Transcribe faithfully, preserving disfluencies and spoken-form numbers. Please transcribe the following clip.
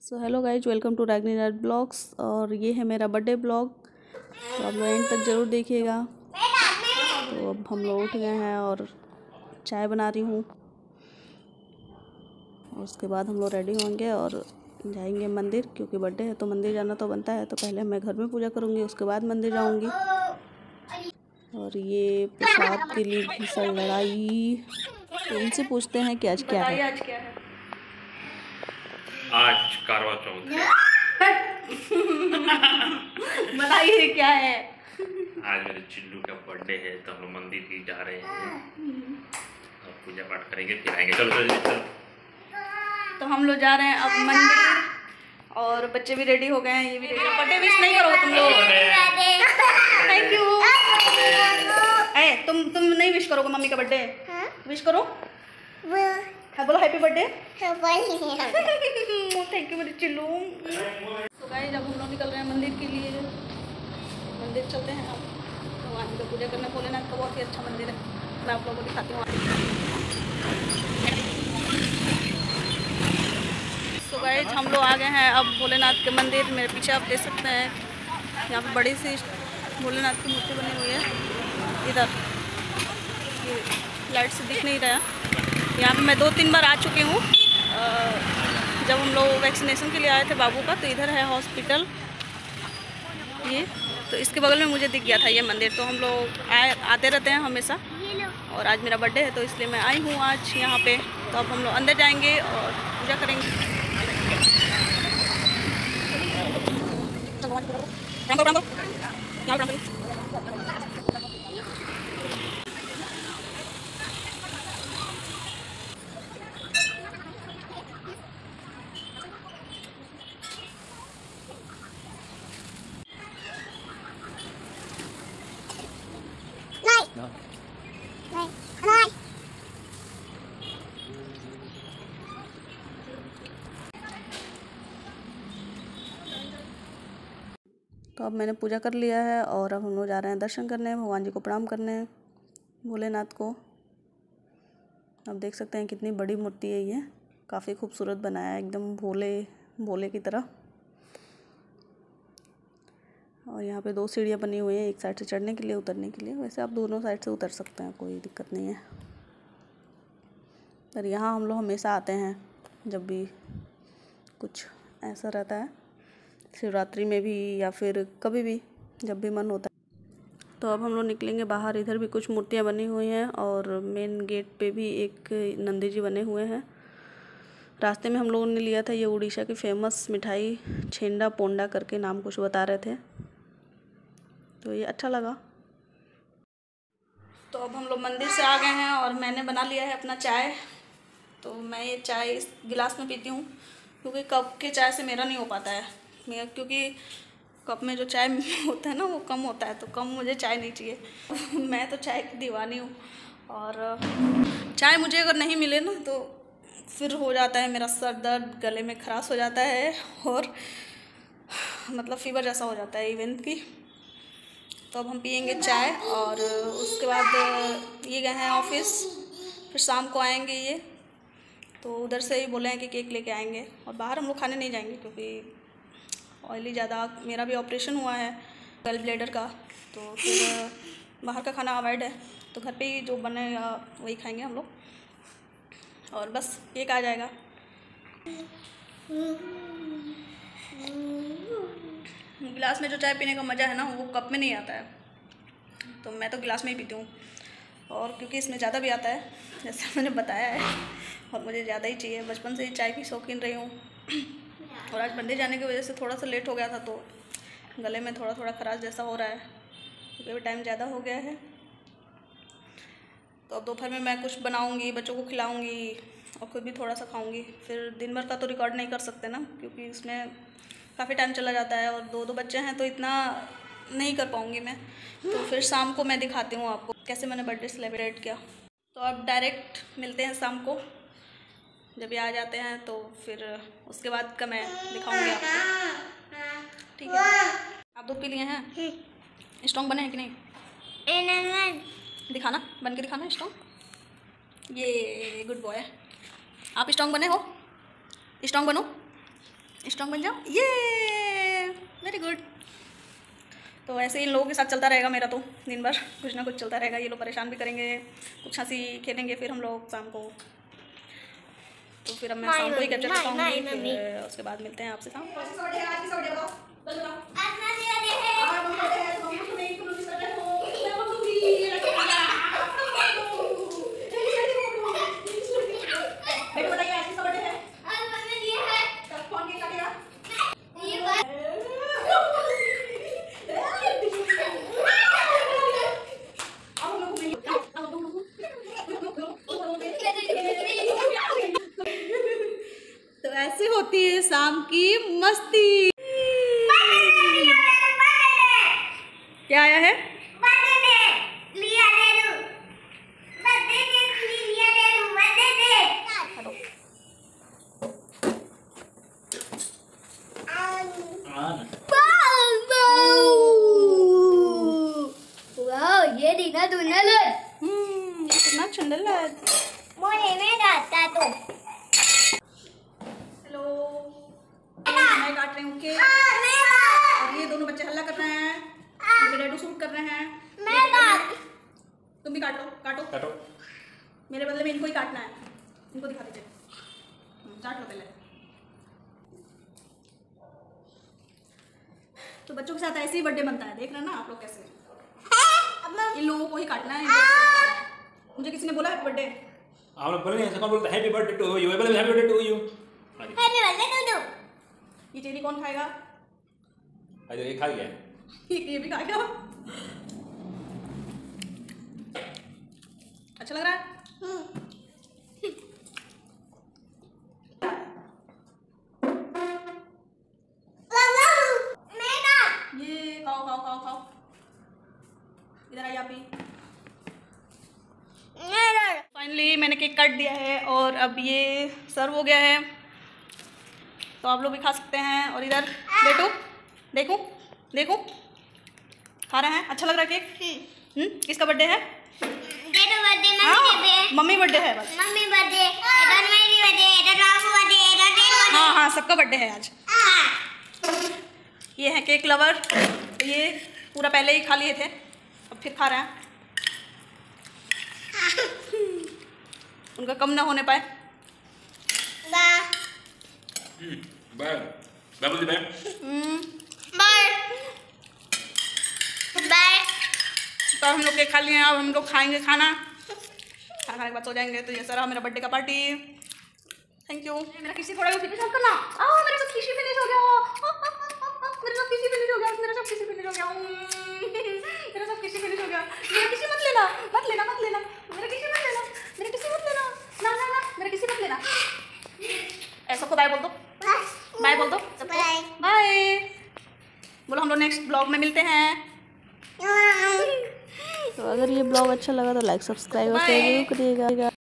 So hello guys, welcome to Ragini art blogs. और ये है मेरा बर्थडे ब्लॉग, तो आप लोग एंड तक ज़रूर देखिएगा। तो अब हम लोग उठ गए हैं और चाय बना रही हूँ। उसके बाद हम लोग रेडी होंगे और जाएंगे मंदिर, क्योंकि बर्थडे है तो मंदिर जाना तो बनता है। तो पहले मैं घर में पूजा करूँगी, उसके बाद मंदिर जाऊँगी। और ये प्रसाद के लिए भीषण लड़ाई, तो इनसे पूछते हैं कि आज क्या है। आज क्या है? आज करवा चौथ है। बताइए क्या है? आज मेरे चिल्लू का बर्थडे है, तो हम लोग मंदिर भी जा रहे हैं और पूजा पाठ करेंगे, फिर आएंगे। चलो चलो चलो। तो हम लोग जा रहे हैं अब मंदिर, और बच्चे भी रेडी हो गए हैं, ये भी रेडी। बर्थडे विश नहीं करोगे तुम लोग? Thank you. ए, तुम तुम नहीं विश करोगे मम्मी का बर्थडे? विश करो। हाँ बोलो हैप्पी बर्थडे। थैंक यू मेरे चिल्लू। तो गाइस अब हम लोग निकल रहे हैं मंदिर के लिए। मंदिर चलते हैं अब, भगवान की पूजा करने। भोलेनाथ का बहुत ही अच्छा मंदिर है, मैं आप लोगों को दिखाती हूँ। तो गाइस हम लोग आ गए हैं अब भोलेनाथ के मंदिर। मेरे पीछे आप देख सकते हैं, यहाँ पे बड़ी सी भोलेनाथ की मूर्ति बनी हुई है। इधर ये लाइट से दिख नहीं रहा। यहाँ पे मैं दो तीन बार आ चुकी हूँ। जब हम लोग वैक्सीनेशन के लिए आए थे बाबू का, तो इधर है हॉस्पिटल ये, तो इसके बगल में मुझे दिख गया था ये मंदिर। तो हम लोग आए आते रहते हैं हमेशा, और आज मेरा बर्थडे है तो इसलिए मैं आई हूँ आज यहाँ पे। तो अब हम लोग अंदर जाएंगे और पूजा करेंगे। तो अब मैंने पूजा कर लिया है और अब हम लोग जा रहे हैं दर्शन करने, भगवान जी को प्रणाम करने, भोलेनाथ को। अब देख सकते हैं कितनी बड़ी मूर्ति है ये, काफ़ी खूबसूरत बनाया है, एकदम भोले भोले की तरह। और यहाँ पे दो सीढ़ियाँ बनी हुई हैं, एक साइड से चढ़ने के लिए, उतरने के लिए। वैसे आप दोनों साइड से उतर सकते हैं, कोई दिक्कत नहीं है। पर यहाँ हम लोग हमेशा आते हैं जब भी कुछ ऐसा रहता है, शिवरात्रि में भी या फिर कभी भी जब भी मन होता है। तो अब हम लोग निकलेंगे बाहर। इधर भी कुछ मूर्तियाँ बनी हुई हैं और मेन गेट पे भी एक नंदी जी बने हुए हैं। रास्ते में हम लोगों ने लिया था ये उड़ीसा की फेमस मिठाई छेंडा पोंडा करके नाम कुछ बता रहे थे, तो ये अच्छा लगा। तो अब हम लोग मंदिर से आ गए हैं और मैंने बना लिया है अपना चाय। तो मैं ये चाय इस गिलास में पीती हूँ, क्योंकि कप के चाय से मेरा नहीं हो पाता है। मेरा क्योंकि कप में जो चाय होता है ना वो कम होता है, तो कम मुझे चाय नहीं चाहिए। मैं तो चाय की दीवानी हूँ, और चाय मुझे अगर नहीं मिले ना तो फिर हो जाता है मेरा सर दर्द, गले में खराश हो जाता है, और मतलब फीवर जैसा हो जाता है इवन की। तो अब हम पियेंगे चाय, और उसके बाद ये गए हैं ऑफिस, फिर शाम को आएंगे ये। तो उधर से ही बोले हैं कि केक लेके आएंगे, और बाहर हम लोग खाने नहीं जाएंगे क्योंकि ऑयली ज़्यादा, मेरा भी ऑपरेशन हुआ है गल ब्लेडर का, तो फिर बाहर का खाना अवॉइड है। तो घर पे ही जो बनेगा वही खाएंगे हम लोग, और बस केक आ जाएगा। गिलास में जो चाय पीने का मज़ा है ना वो कप में नहीं आता है, तो मैं तो गिलास में ही पीती हूँ। और क्योंकि इसमें ज़्यादा भी आता है, जैसे मैंने बताया है, और मुझे ज़्यादा ही चाहिए। बचपन से ही चाय की शौकीन रही हूँ, और आज मंदिर जाने की वजह से थोड़ा सा लेट हो गया था, तो गले में थोड़ा थोड़ा खराश जैसा हो रहा है, क्योंकि अभी टाइम ज़्यादा हो गया है। तो अब दोपहर में मैं कुछ बनाऊँगी, बच्चों को खिलाऊँगी और खुद भी थोड़ा सा खाऊँगी। फिर दिन भर का तो रिकॉर्ड नहीं कर सकते ना, क्योंकि उसमें काफ़ी टाइम चला जाता है, और दो दो बच्चे हैं तो इतना नहीं कर पाऊँगी मैं। तो फिर शाम को मैं दिखाती हूँ आपको कैसे मैंने बर्थडे सेलिब्रेट किया। तो अब डायरेक्ट मिलते हैं शाम को, जब ये आ जाते हैं तो फिर उसके बाद का मैं दिखाऊंगी आपको, ठीक है? आप दूध पी लिए हैं? स्ट्रॉन्ग बने हैं कि नहीं? दिखाना, बन के दिखाना स्ट्रॉन्ग। ये गुड बॉय, आप स्ट्रॉन्ग बने हो? स्ट्रॉन्ग बनो। स्ट्रॉन्ग बन जाओ, ये वेरी गुड। तो ऐसे ही इन लोगों के साथ चलता रहेगा मेरा, तो दिन भर कुछ ना कुछ चलता रहेगा। ये लोग परेशान भी करेंगे, कुछ हंसी खेलेंगे, फिर हम लोग शाम को, तो फिर अब मैं शाम को ही कैप्चर कर पाऊँगी। फिर उसके बाद मिलते हैं आपसे शाम को। तो ऐसे होती है शाम की मस्ती। क्या आया है? ये दीना दुनल हम्म ये कितना चंडल है। मोने में डालता तो हेलो, मैं काट रही हूँ केक और ये दोनों बच्चे हल्ला कर रहे हैं, उनके डैडू शूट कर रहे हैं। मैं काट तुम भी काटो, काटो काटो। मेरे बदले में इनको ही काटना है, इनको दिखा दीजिए। काट लो पहले। तो बच्चों के साथ ऐसे ही बर्थडे बनता है, देख रहे हैं ना आप लोग कैसे। इन लोगों को ही काटना है। मुझे किसी ने बोला हैप्पी बर्थडे, आप लोग बोले ऐसा कौन बोलता है हैप्पी बर्थडे टू यू, बोले happy birthday to you. Happy birthday to you. ये चेरी कौन खाएगा? अरे ये खा गया, ये भी खाएगा। अच्छा लग रहा है? ये खाओ खाओ खाओ खाओ, इधर आइए आप भी। फाइनली मैंने केक काट दिया है और अब ये सर्व हो गया है, तो आप लोग भी खा सकते हैं। और इधर बेटू देखो देखो खा रहे हैं। अच्छा लग रहा है केक? हम्म किसका बर्थडे है? मम्मी बर्थडे है बस। मम्मी बर्थडे, इधर मेरी बर्थडे, इधर रामू बर्थडे, इधर तेरा बर्थडे। हाँ हाँ सबका बर्थडे है आज। ये है केक लवर, तो ये पूरा पहले ही खा लिए थे, अब फिर खा रहे हैं। उनका कम ना होने पाए। बाय बाय बोल दे बाय बाय। तो हम लोग केक खा लिए हैं, अब हम लोग खाएंगे खाना, खाना खाने के बाद सो जाएंगे। तो ये सारा मेरा बर्थडे का पार्टी। Thank you. मेरा किसी थोड़ा फिनिश करना। आ मेरा सब किसी फिनिश हो गया, मेरा सब किसी फिनिश हो गया, मेरा सब किसी फिनिश हो गया, मेरा सब किसी फिनिश हो गया। मेरा किसी मत लेना, मत लेना, मत लेना, मेरा किसी मत लेना, मेरा किसी मत लेना, ना ना ना मेरा किसी मत लेना। ऐसा को बाय बोल दो, बाय बोल दो, बाय बाय बोलो। हम लोग नेक्स्ट ब्लॉग में मिलते हैं। तो अगर ये ब्लॉग अच्छा लगा तो लाइक सब्सक्राइब और शेयर जरूर करिएगा।